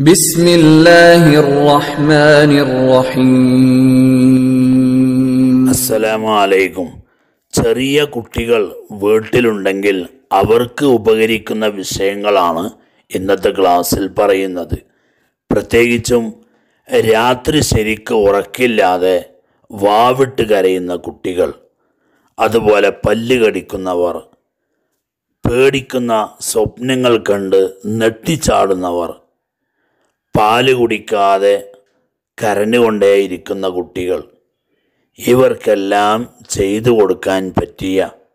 بسم الله الرحمن الرحيم അസ്സലാമു അലൈക്കും. ചെറിയ കുട്ടികൾ വീട്ടിലുണ്ടെങ്കിൽ അവർക്ക് ഉപകരിക്കുന്ന വിഷയങ്ങളാണ് ഇന്നത്തെ ക്ലാസ്സിൽ പറയുന്നത്. പ്രത്യേകിച്ചും രാത്രി ശരിക്ക് ഉറക്കില്ലാതെ വാവിട്ട് കരയുന്ന കുട്ടികൾ, അതുപോലെ പല്ല് കടിക്കുന്നവർ, പേടിക്കുന്ന സ്വപ്നങ്ങൾ കണ്ട് നെട്ടിച്ചാടുന്നവർ, പാല് കുടിക്കാതെ കരഞ്ഞുകൊണ്ടേയിരിക്കുന്ന കുട്ടികൾ, ഇവർക്കെല്ലാം ചെയ്തു കൊടുക്കാൻ പറ്റിയ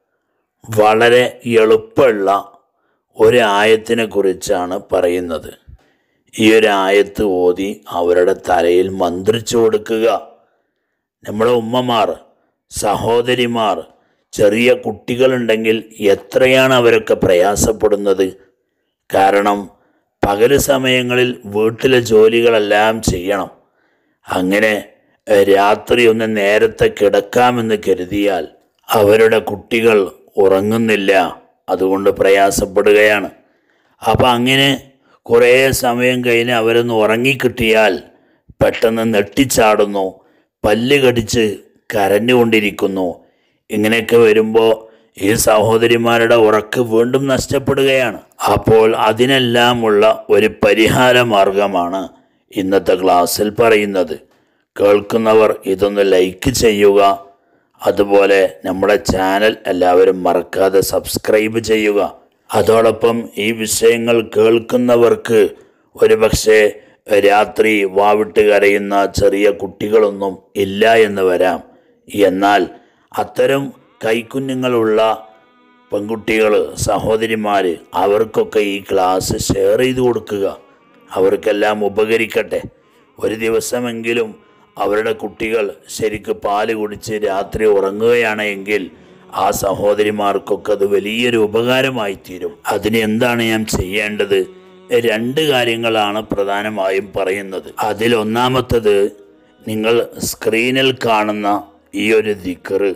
വളരെ എളുപ്പമുള്ള ഒരു ആയത്തിനെ കുറിച്ചാണ് പറയുന്നത്. ഈ ഒരു ആയത്ത് ഓതി അവരുടെ തലയിൽ മന്ത്രിച്ചു കൊടുക്കുക. നമ്മുടെ ഉമ്മമാർ, സഹോദരിമാർ, ചെറിയ കുട്ടികളുണ്ടെങ്കിൽ എത്രയാണ് അവരൊക്കെ പ്രയാസപ്പെടുന്നത്. കാരണം പകൽ സമയങ്ങളിൽ വീട്ടിലെ ജോലികളെല്ലാം ചെയ്യണം. അങ്ങനെ രാത്രി ഒന്ന് നേരത്തെ കിടക്കാമെന്ന് കരുതിയാൽ അവരുടെ കുട്ടികൾ ഉറങ്ങുന്നില്ല, അതുകൊണ്ട് പ്രയാസപ്പെടുകയാണ്. അപ്പം അങ്ങനെ കുറേ സമയം കഴിഞ്ഞ് അവരൊന്ന് ഉറങ്ങിക്കിട്ടിയാൽ പെട്ടെന്ന് നെട്ടിച്ചാടുന്നു, പല്ല് കടിച്ച് കരഞ്ഞുകൊണ്ടിരിക്കുന്നു. ഇങ്ങനെയൊക്കെ വരുമ്പോൾ ഈ സഹോദരിമാരുടെ ഉറക്ക് വീണ്ടും നഷ്ടപ്പെടുകയാണ്. അപ്പോൾ അതിനെല്ലാമുള്ള ഒരു പരിഹാര മാർഗമാണ് ഇന്നത്തെ ക്ലാസ്സിൽ പറയുന്നത്. കേൾക്കുന്നവർ ഇതൊന്ന് ലൈക്ക് ചെയ്യുക, അതുപോലെ നമ്മുടെ ചാനൽ എല്ലാവരും മറക്കാതെ സബ്സ്ക്രൈബ് ചെയ്യുക. അതോടൊപ്പം ഈ വിഷയങ്ങൾ കേൾക്കുന്നവർക്ക് ഒരുപക്ഷെ രാത്രി വാവിട്ട് കരയുന്ന ചെറിയ കുട്ടികളൊന്നും ഇല്ല എന്ന് വരാം. എന്നാൽ അത്തരം കൈക്കുഞ്ഞുങ്ങളുള്ള പെൺകുട്ടികൾ, സഹോദരിമാർ, അവർക്കൊക്കെ ഈ ക്ലാസ് ഷെയർ ചെയ്ത് കൊടുക്കുക. അവർക്കെല്ലാം ഉപകരിക്കട്ടെ. ഒരു ദിവസമെങ്കിലും അവരുടെ കുട്ടികൾ ശരിക്ക് പാല് കുടിച്ച് രാത്രി ഉറങ്ങുകയാണ് എങ്കിൽ ആ സഹോദരിമാർക്കൊക്കെ അത് വലിയൊരു ഉപകാരമായി തീരും. അതിന് എന്താണ് ഞാൻ ചെയ്യേണ്ടത്? 2 കാര്യങ്ങളാണ് പ്രധാനമായും പറയുന്നത്. അതിലൊന്നാമത്തത്, നിങ്ങൾ സ്ക്രീനിൽ കാണുന്ന ഈ ഒരു ദിക്റ്,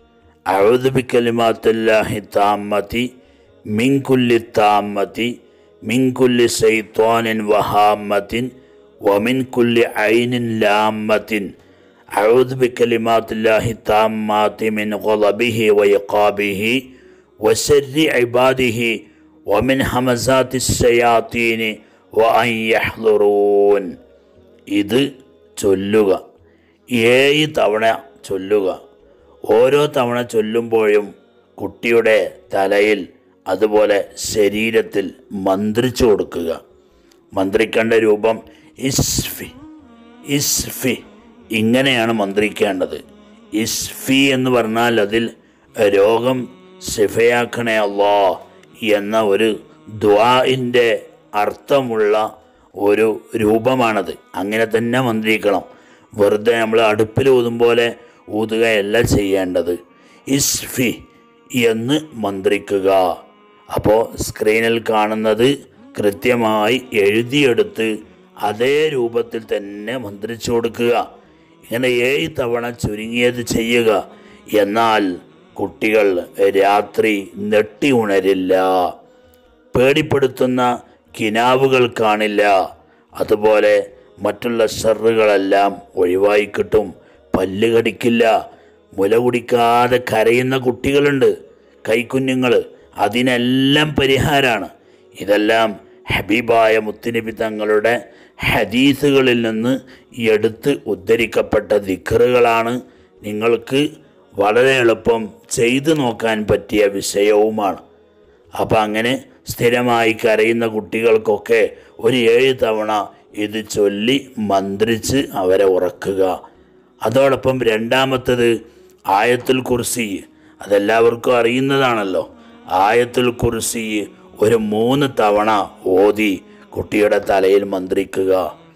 അഊദു ബികലിമാത്തില്ലാഹി താമ്മതി മിൻ കുല്ലി താമ്മതി മിൻ കുല്ലി ശൈത്വാനിൻ വഹാമ്മത്തിൻ വമിൻ കുല്ലി ഐനിൻ ലാമ്മത്തിൻ അഊദു ബികലിമാത്തില്ലാഹി താമ്മതി മിൻ ഗളബിഹി വഇഖാബിഹി വശർരി ഇബാദിഹി വമിൻ ഹമസാത്തി ശയാത്തീനി വഅൻ യഹ്ളുറൂൻ. ഇത് ചൊല്ലുക. 7 തവണ ചൊല്ലുക. ഓരോ തവണ ചൊല്ലുമ്പോഴും കുട്ടിയുടെ തലയിൽ അതുപോലെ ശരീരത്തിൽ മന്ത്രിച്ചു കൊടുക്കുക. മന്ത്രിക്കേണ്ട രൂപം ഇസ്ഫി ഇസ്ഫി, ഇങ്ങനെയാണ് മന്ത്രിക്കേണ്ടത്. ഇസ്ഫി എന്ന് പറഞ്ഞാൽ അതിൽ രോഗം ശിഫയാക്കണേ അല്ലാ എന്ന ഒരു ദുആഇൻ്റെ അർത്ഥമുള്ള ഒരു രൂപമാണത്. അങ്ങനെ തന്നെ മന്ത്രിക്കണം. വെറുതെ നമ്മൾ അടുപ്പിൽ ഊതും പോലെ ഊതുകയല്ല ചെയ്യേണ്ടത്. ഇസ്ഫി എന്ന് മന്ത്രിക്കുക. അപ്പോൾ സ്ക്രീനിൽ കാണുന്നത് കൃത്യമായി എഴുതിയെടുത്ത് അതേ രൂപത്തിൽ തന്നെ മന്ത്രിച്ചു കൊടുക്കുക. ഇങ്ങനെ 7 തവണ ചുരുങ്ങിയത് ചെയ്യുക. എന്നാൽ കുട്ടികൾ രാത്രി നെട്ടി ഉണരില്ല, പേടിപ്പെടുത്തുന്ന കിനാവുകൾ കാണില്ല, അതുപോലെ മറ്റുള്ള ഷർറുകളെല്ലാം ഒഴിവായി കിട്ടും. പല്ല് കടിക്കില്ല. മുല കുടിക്കാതെ കരയുന്ന കുട്ടികളുണ്ട്, കൈക്കുഞ്ഞുങ്ങൾ. അതിനെല്ലാം പരിഹാരമാണ്. ഇതെല്ലാം ഹബീബായ മുത്തുനബി തങ്ങളുടെ ഹദീസുകളിൽ നിന്ന് എടുത്ത് ഉദ്ധരിക്കപ്പെട്ട ദിക്റുകളാണ്. നിങ്ങൾക്ക് വളരെ എളുപ്പം ചെയ്തു നോക്കാൻ പറ്റിയ വിഷയവുമാണ്. അപ്പം അങ്ങനെ സ്ഥിരമായി കരയുന്ന കുട്ടികൾക്കൊക്കെ ഒരു 7 തവണ ഇത് ചൊല്ലി മന്ത്രിച്ച് അവരെ ഉറക്കുക. അതോടൊപ്പം രണ്ടാമത്തത് ആയത്തുൽ കുർസി. അതെല്ലാവർക്കും അറിയുന്നതാണല്ലോ. ആയത്തുൽ കുർസി ഒരു 3 തവണ ഓതി കുട്ടിയുടെ തലയിൽ മന്ത്രിക്കുക.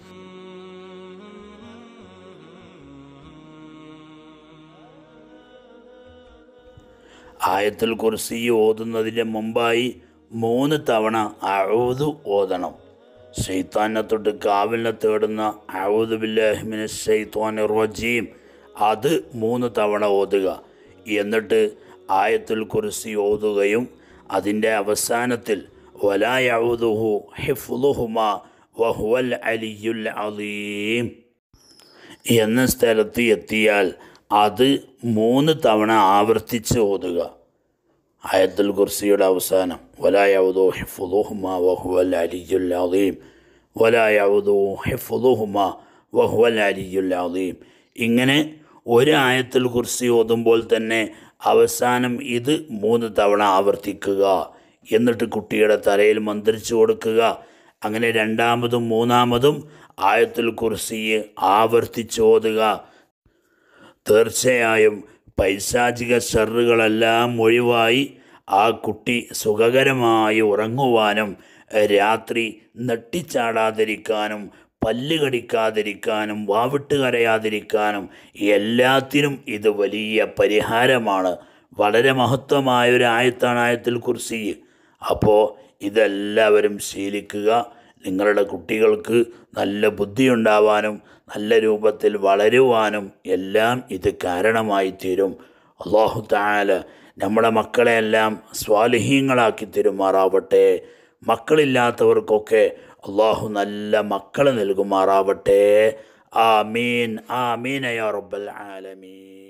ആയത്തുൽ കുർസി ഓതുന്നതിന് മുമ്പായി 3 തവണ അഊദു ഓതണം. ശൈത്താനെ തൊട്ട് കാവലിനെ തേടുന്ന അഊദു ബില്ലാഹി മിനശ് ശൈത്വാനിർ റജീം, അത് 3 തവണ ഓതുക. എന്നിട്ട് ആയത്തുൽ കുർസി ഓതുകയും അതിൻ്റെ അവസാനത്തിൽ വലാ യഊദുഹു ഹിഫ്ളുഹുമാ വഹുവൽ അലിയുൽ അദീം എന്ന സ്ഥലത്ത് എത്തിയാൽ അത് 3 തവണ ആവർത്തിച്ച് ഓതുക. ആയത്തുൽ കുർസിയുടെ അവസാനം വലാ യഊദു ഹിഫ്ളുഹുമാ വഹുവൽ അലിയുൽ അദീം, വലാ യഊദു ഹിഫ്ളുഹുമാ വഹുവൽ അലിയുൽ അദീം. ഇങ്ങനെ ഒരു ആയത്തുൽ കുർസി ഓതുമ്പോൾ തന്നെ അവസാനം ഇത് 3 തവണ ആവർത്തിക്കുക. എന്നിട്ട് കുട്ടിയുടെ തലയിൽ മന്ത്രിച്ചു കൊടുക്കുക. അങ്ങനെ രണ്ടാമതും മൂന്നാമതും ആയത്തുൽ കുർസി ആവർത്തിച്ച് ഓതുക. തീർച്ചയായും പൈശാചിക ശർറുകളെല്ലാം ഒഴിവായി ആ കുട്ടി സുഖകരമായി ഉറങ്ങുവാനും രാത്രി നെട്ടിച്ചാടാതിരിക്കാനും പല്ല് കടിക്കാതിരിക്കാനും വാവിട്ട് കരയാതിരിക്കാനും എല്ലാത്തിനും ഇത് വലിയ പരിഹാരമാണ്. വളരെ മഹത്വമായൊരു ആയത്താണ് ആയത്തുൽ കുർസി. അപ്പോൾ ഇതെല്ലാവരും ശീലിക്കുക. നിങ്ങളുടെ കുട്ടികൾക്ക് നല്ല ബുദ്ധിയുണ്ടാവാനും നല്ല രൂപത്തിൽ വളരുവാനും എല്ലാം ഇത് കാരണമായി തീരും. അല്ലാഹു തആല നമ്മുടെ മക്കളെയെല്ലാം സ്വാലിഹീങ്ങളാക്കി തരുമാറാവട്ടെ. മക്കളില്ലാത്തവർക്കൊക്കെ അള്ളാഹു നല്ല മക്കളെ നൽകുമാറാവട്ടെ. ആമീൻ ആമീൻ യാ റബ്ബൽ ആലമീൻ.